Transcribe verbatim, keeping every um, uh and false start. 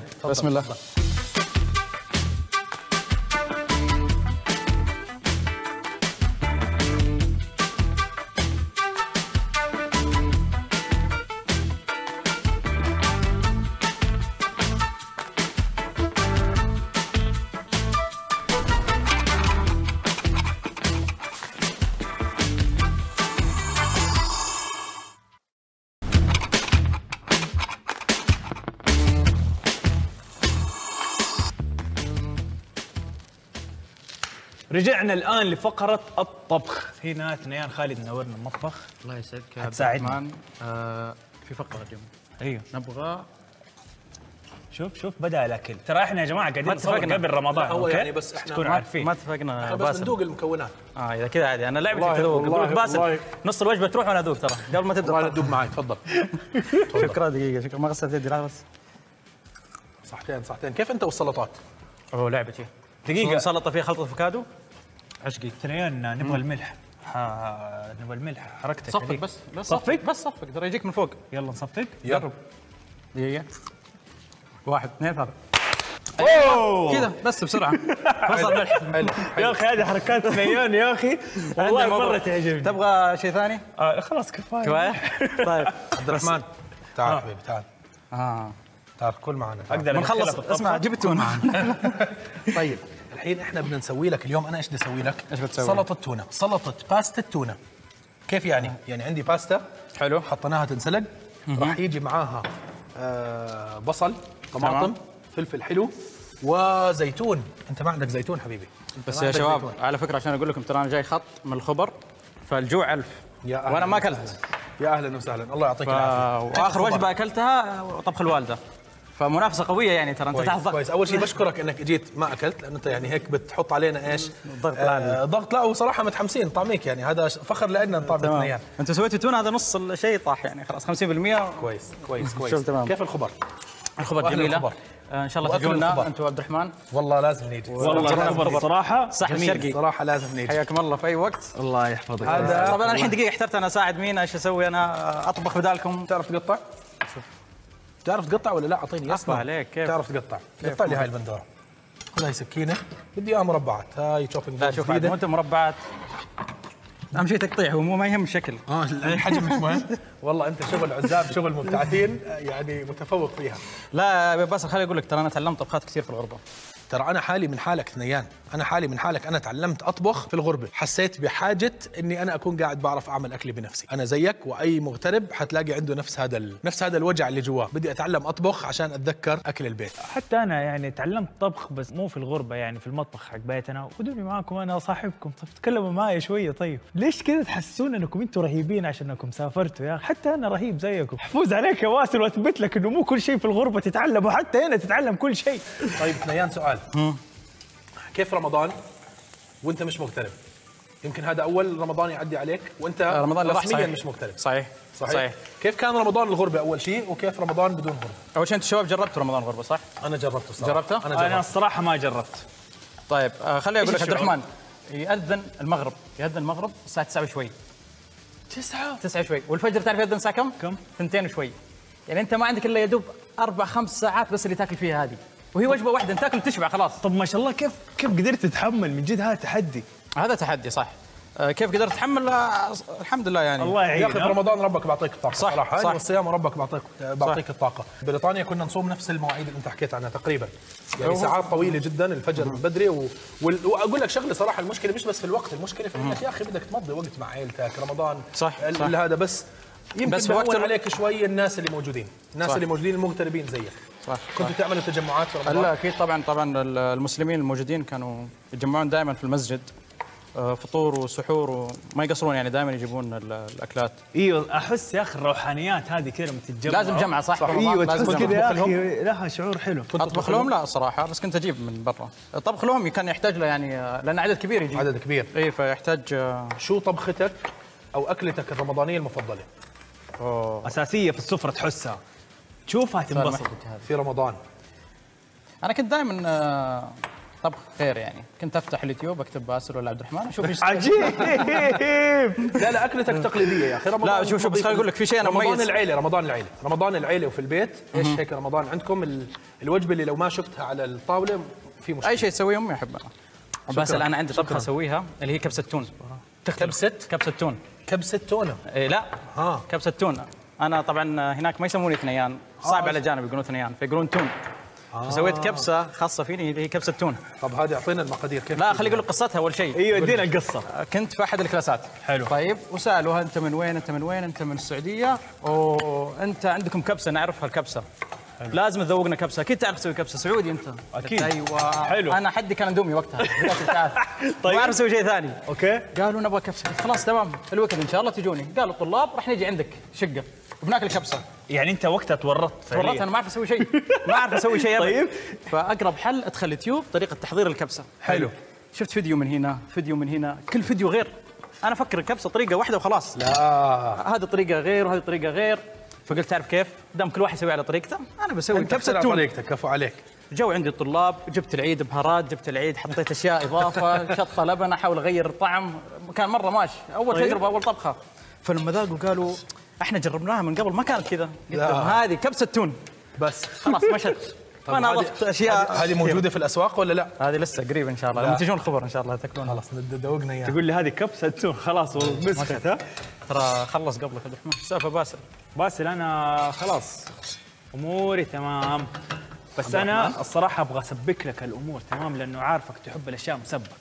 بسم الله. رجعنا الآن لفقرة الطبخ. هنا ثنيان خالد منورنا المطبخ. الله يسعدك يا هتساعدنا. آه في فقرة اليوم. ايوه نبغى شوف شوف بدأ الأكل. ترى احنا يا جماعة قاعدين نصور اتفقنا. قبل رمضان. هو أوكي؟ يعني بس احنا تكونوا ما, عارفين. ما اتفقنا احنا بس باسل. بندوق المكونات. اه اذا كذا عادي، انا لعبتي والله- تذوق. والله- بقول لك باسل والله. نص الوجبة تروح وانا ادوق ترى قبل ما تبدا والله الطبخ. ندوق معي. تفضل. شكرا دقيقة، شكرا ما غسلت يدي لا بس. صحتين صحتين. كيف انت والسلطات؟ اوه لعبتي. دقيقة. سلطة فيها خلطة افوكادو. عشقي. ثنيان نبغى الملح. ها نبغى الملح. حركتك صفق هذيك. بس بس صفق؟ بس صفق ترى يجيك من فوق. يلا نصفق. جرب. دقيقة. واحد اثنين ثلاثة. اوه كذا بس بسرعة. وصل ملح. حلو يا أخي هذه حركات ثنيان يا أخي والله مرة تعجبني. تبغى شيء ثاني؟ آه خلاص كفاية. كفاية؟ طيب. عبد الرحمن تعال حبيبي تعال اه تعال كل معنا. تعال. أقدر بنخلص. أدخلها في الطبخة؟ اسمع جبت تونة. طيب الحين احنا بدنا نسوي لك اليوم. انا ايش بدي اسوي لك؟ إيش بتسوي؟ سلطه تونه، سلطه باستا تونه. كيف يعني؟ يعني عندي باستا حلو. حطيناها تنسلق، راح يجي معاها آه بصل، طماطم، تمام. فلفل حلو وزيتون. انت ما عندك زيتون حبيبي؟ أنت بس ما يا عندك شباب زيتون. على فكره عشان اقول لكم ترى انا جاي خط من الخبر، فالجوع الف. يا أهلاً وانا ما وسهلاً. اكلت. يا اهلا وسهلا، الله يعطيك ف... العافيه. واخر وجبه اكلتها طبخ الوالده، فمنافسه قويه يعني ترى انت كويس تحت ضغط. كويس. اول شيء بشكرك انك جيت ما اكلت، لانه انت يعني هيك بتحط علينا ايش؟ ضغط آه العالي. ضغط. لا وصراحه متحمسين نطعميك، يعني هذا فخر لنا نطعم تمام. اثنين. انتوا سويتوا تونه، هذا نص الشيء طاح يعني خلاص خمسين بالمئة. كويس كويس كويس. شغل تمام. كيف الخبر؟ الخبر وأهل جميله. الخبر. آه ان شاء الله وأكل تجونا الخبر. انتوا عبد الرحمن. والله لازم نيجي. والله الخبر صراحة صح جميل. الشرقي. صراحه لازم نيجي. حياكم الله في اي وقت. الله يحفظك. هذا طب انا الحين دقيقه احترت، انا اساعد مين؟ ايش اسوي انا؟ اطبخ بدالكم؟ تعرف تقطع؟ تعرف تقطع ولا لا؟ اعطيني أصبح عليك كيف؟ تعرف تقطع؟ قطع لي هاي البندوره. خذ هاي سكينه، بدي اياها مربعات. هاي شوبينج لا شوف عاد مو انت مربعات، اهم شيء تقطيع، هو مو ما يهم الشكل. اه الحجم مش مهم. والله انت شغل عزاب، شغل مبتعثين يعني متفوق فيها. لا بس خليني اقول لك ترى انا تعلمت طبخات كثير في الغربه. ترى انا حالي من حالك ثنيان، انا حالي من حالك. انا تعلمت اطبخ في الغربه، حسيت بحاجه اني انا اكون قاعد بعرف اعمل اكلي بنفسي. انا زيك واي مغترب حتلاقي عنده نفس هذا ال... نفس هذا الوجع اللي جواه. بدي اتعلم اطبخ عشان اتذكر اكل البيت. حتى انا يعني تعلمت طبخ بس مو في الغربه، يعني في المطبخ حق بيتنا. خذوني معاكم انا صاحبكم، طيب تكلموا معي شويه. طيب ليش كذا تحسون انكم انتم رهيبين عشان انكم سافرتوا؟ يا اخي حتى انا رهيب زيكم. حفوز عليك يا واسل واثبت لك انه مو كل شيء في الغربه تتعلم، وحتى هنا تتعلم كل شيء. طيب ثنيان سؤال، كيف رمضان وانت مش مغترب؟ يمكن هذا اول رمضان يعدي عليك وانت رمضان اللي راح رسميا صحيح. مش مغترب. صحيح. صحيح. صحيح. كيف كان رمضان الغربه اول شيء، وكيف رمضان بدون غربه؟ اول شيء انتم الشباب جربتوا رمضان غربه صح؟ انا جربته الصراحه. جربته؟ انا جربت. انا الصراحه ما جربت. طيب آه خليني اقول لك إيش عبد الشعور؟ الرحمن يأذن المغرب، يأذن المغرب الساعه تسعة وشوي. تسعة تسعة وشوي، والفجر تعرف يأذن الساعه كم؟ كم؟ ثنتين وشوي. يعني انت ما عندك الا يا دوب اربع خمس ساعات بس اللي تاكل فيها هذه، وهي وجبه واحده انت تاكل تشبع خلاص. طب ما شاء الله كيف كيف قدرت تتحمل؟ من جد هذا تحدي. هذا تحدي صح. آه كيف قدرت اتحمل؟ آه الحمد لله يعني. الله يا اخي في يعين. رمضان ربك بعطيك الطاقه صح، صراحه. صح. هاي والصيام ربك بعطيك بعطيك الطاقه. بريطانيا كنا نصوم نفس المواعيد اللي انت حكيت عنها تقريبا، يعني ساعات طويله جدا، الفجر من بدري و... وال... واقول لك شغله صراحه، المشكله مش بس في الوقت، المشكله في انك يا اخي بدك تمضي وقت مع عائلتك. رمضان صح، ال- صح. هذا بس يمكن بس بس وقت ال- عليك شوي الناس اللي موجودين، الناس صح. اللي موجودين المغتربين زيك. صح. كنتوا تعملوا تجمعات في رمضان؟ لا اكيد طبعا طبعا المسلمين الموجودين كانوا يتجمعون دائما في المسجد، آه، فطور وسحور وما يقصرون يعني دائما يجيبون ال- الاكلات. ايوه احس يا اخي الروحانيات هذه كذا لما تتجمع لازم جمعه صح, صح. ايوه لازم تحس جمعة. كذا يا أطبخ لهم. اخي لها شعور حلو. اطبخ لهم لا صراحه، بس كنت اجيب من برا. طبخ لهم كان يحتاج له يعني آه، لان عدد كبير يجي. عدد كبير. اي فيحتاج آه، شو طبختك او اكلتك الرمضانيه المفضله أوه. اساسيه في السفره تحسها تشوفها تنبسط. في رمضان؟ انا كنت دائما آه، طبخ غير يعني. كنت افتح اليوتيوب اكتب باسل ولا عبد الرحمن اشوف ايش. عجيب. لا لا اكلتك تقليديه يا اخي. رمضان لا شوف شوف بس خليني اقول لك في شيء انا رمضان مميز. العيله رمضان العيله رمضان العيله وفي البيت ايش هيك رمضان عندكم ال... الوجبه اللي لو ما شفتها على الطاوله في مشكله. اي شيء تسويه امي احبها. باسل انا عندي طبخه اسويها اللي هي كبسه تون. كبسه كبسه تون. كبسه تونه. إيه لا اه كبسه تون. انا طبعا هناك ما يسموني ثنيان، صعب آه. على الاجانب يقولون ثنيان فيقولون تون. آه. فسويت كبسه خاصه فيني اللي هي كبسه تون. طب هذه اعطينا المقادير كيف. لا خلي اقول لك قصتها اول شيء. ايوه ادينا القصه. كنت في احد الكلاسات. حلو. طيب وسالوها انت من وين؟ انت من وين؟ انت من السعوديه؟ وانت عندكم كبسه نعرفها الكبسه. حلو. لازم تذوقنا كبسه، اكيد تعرف تسوي كبسه سعودي انت. اكيد. ايوه حلو. انا حدي كان اندومي وقتها. طيب. ما اعرف اسوي شيء ثاني. اوكي. قالوا نبغى كبسه، قلت خلاص تمام الويكند ان شاء الله تجوني. قالوا الطلاب راح نجي عندك شقه وبناكل كبسه. يعني انت وقتها تورطت تورطت انا ما اعرف اسوي شيء، ما اعرف اسوي شيء أبداً. طيب. فاقرب حل ادخل اليوتيوب طريقه تحضير الكبسه. حلو. شفت فيديو من هنا فيديو من هنا كل فيديو غير. انا افكر الكبسه طريقه واحده وخلاص. لا هذه طريقه غير وهذه طريقه غير. فقلت تعرف كيف؟ دام كل واحد يسوي على طريقته انا بسوي انت كبسه كبسه تون. طريقتك كفو عليك. جو عندي الطلاب جبت العيد بهارات، جبت العيد حطيت اشياء اضافه، شطه لبن، احاول اغير الطعم. كان مره ماشي اول طيب. تجربه اول طبخه. فلما ذاقوا قالوا احنا جربناها من قبل ما كانت كذا. قلت لا. لهم هذه كبسه تون بس خلاص مشت. طب وانا هذه- اضفت اشياء هذه موجوده في الاسواق ولا لا؟ هذه لسه قريب ان شاء الله لا. لما تجون الخبر ان شاء الله تاكلونها. خلاص ذوقنا اياها. تقول لي هذه كبسه تون خلاص مسكت ها. ترى خلص قبلك عبد الرحمن. سالفه باسل. باسل انا خلاص اموري تمام، بس انا الصراحه ابغى اسبك لك الامور تمام لانه عارفك تحب الاشياء مسبك.